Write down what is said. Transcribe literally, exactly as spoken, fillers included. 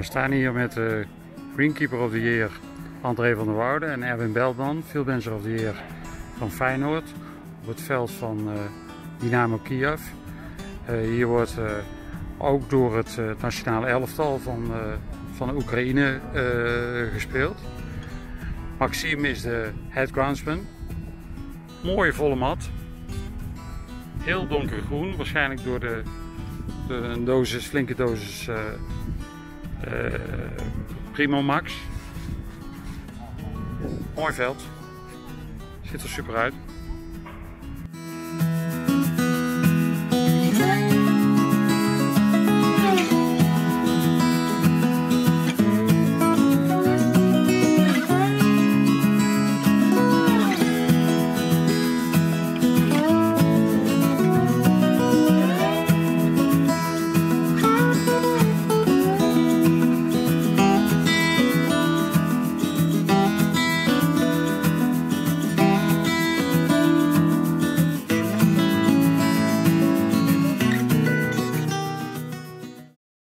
staan hier met de Greenkeeper of the Year André van der Woude en Erwin Beltman, Field Manager of the Year van Feyenoord, op het veld van uh, Dynamo Kiev. Uh, hier wordt uh, ook door het uh, nationale elftal van, uh, van de Oekraïne uh, gespeeld. Maxime is de head groundsman. Mooie volle mat. Heel donkergroen, waarschijnlijk door de, de een dosis, flinke dosis uh, uh, Primo Max. Mooi veld. Ziet er super uit.